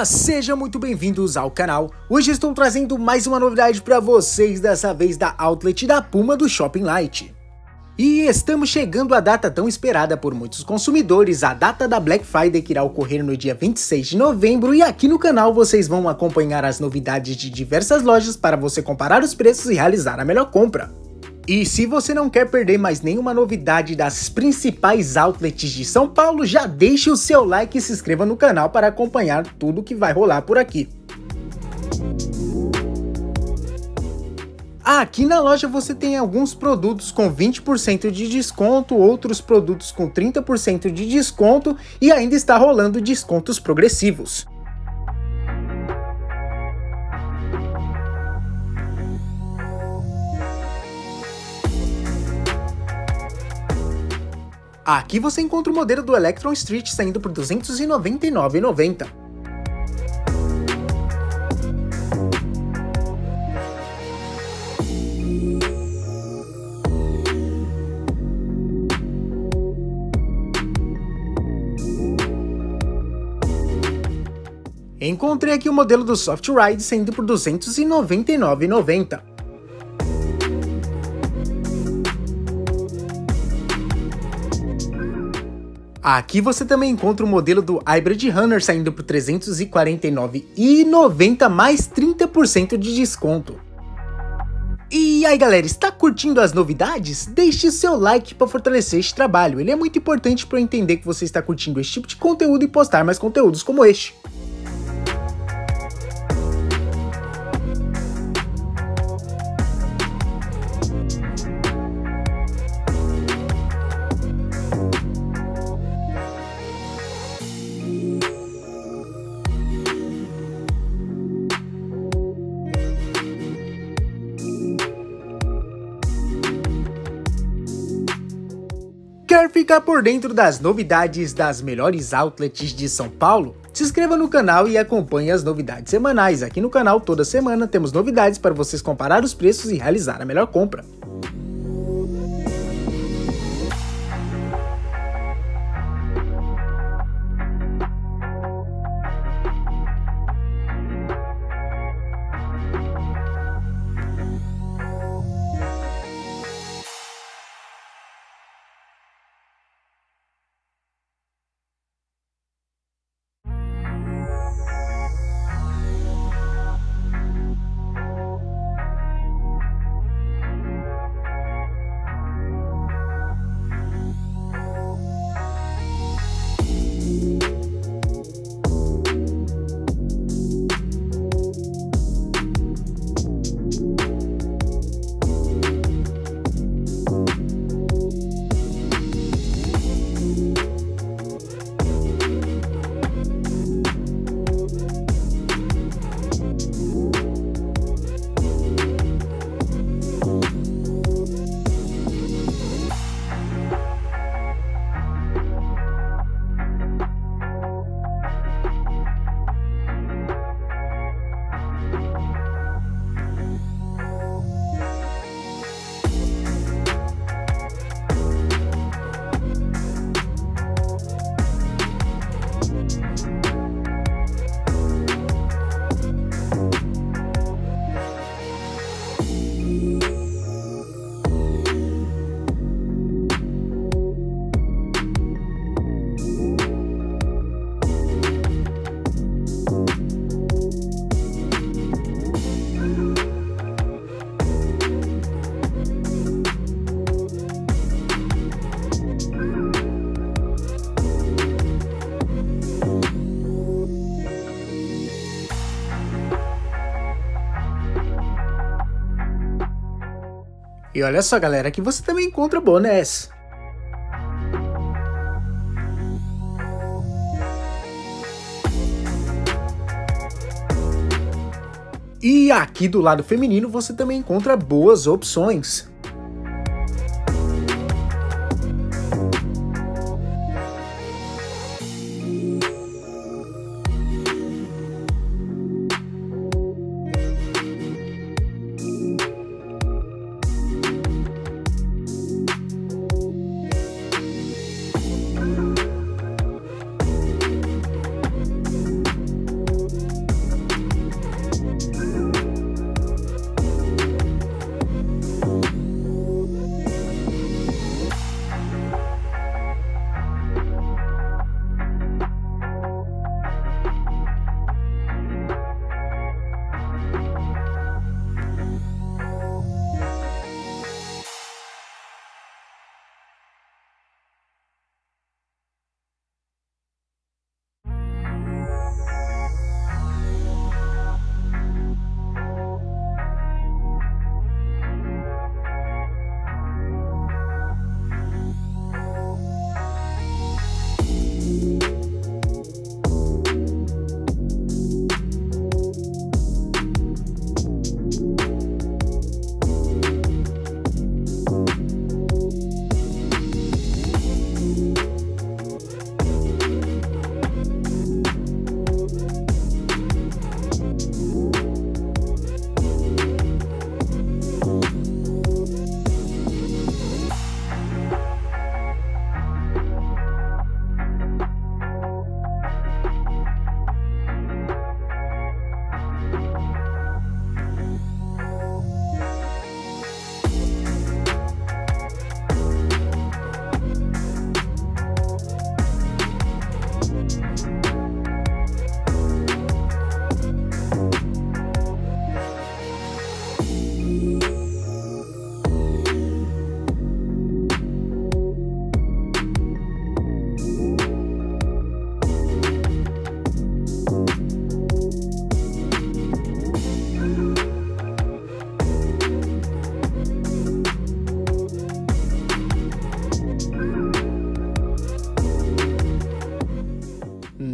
galera, sejam muito bem-vindos ao canal. Hoje estou trazendo mais uma novidade para vocês, dessa vez da Outlet da Puma do Shopping Light. E estamos chegando à data tão esperada por muitos consumidores, a data da Black Friday, que irá ocorrer no dia 26 de novembro, e aqui no canal vocês vão acompanhar as novidades de diversas lojas para você comparar os preços e realizar a melhor compra. E se você não quer perder mais nenhuma novidade das principais outlets de São Paulo, já deixe o seu like e se inscreva no canal para acompanhar tudo que vai rolar por aqui. Aqui na loja você tem alguns produtos com 20% de desconto, outros produtos com 30% de desconto e ainda está rolando descontos progressivos. Aqui você encontra o modelo do Electron Street saindo por R$ 299,90. Encontrei aqui o modelo do Soft Ride saindo por R$ 299,90. Aqui você também encontra o modelo do Hybrid Runner saindo por R$ 349,90 mais 30% de desconto. E aí galera, está curtindo as novidades? Deixe o seu like para fortalecer este trabalho, ele é muito importante para eu entender que você está curtindo esse tipo de conteúdo e postar mais conteúdos como este. Quer ficar por dentro das novidades das melhores outlets de São Paulo? Se inscreva no canal e acompanhe as novidades semanais. Aqui no canal toda semana temos novidades para vocês comparar os preços e realizar a melhor compra. E olha só galera, aqui você também encontra bonés. E aqui do lado feminino você também encontra boas opções.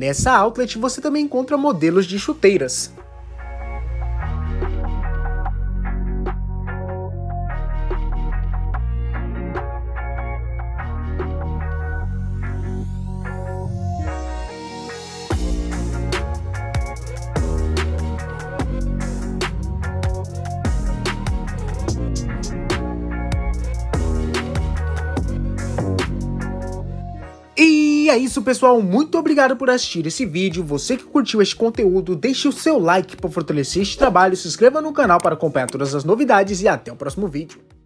nessa outlet você também encontra modelos de chuteiras. E é isso, pessoal, muito obrigado por assistir esse vídeo. Você que curtiu este conteúdo, deixe o seu like para fortalecer este trabalho, se inscreva no canal para acompanhar todas as novidades e até o próximo vídeo.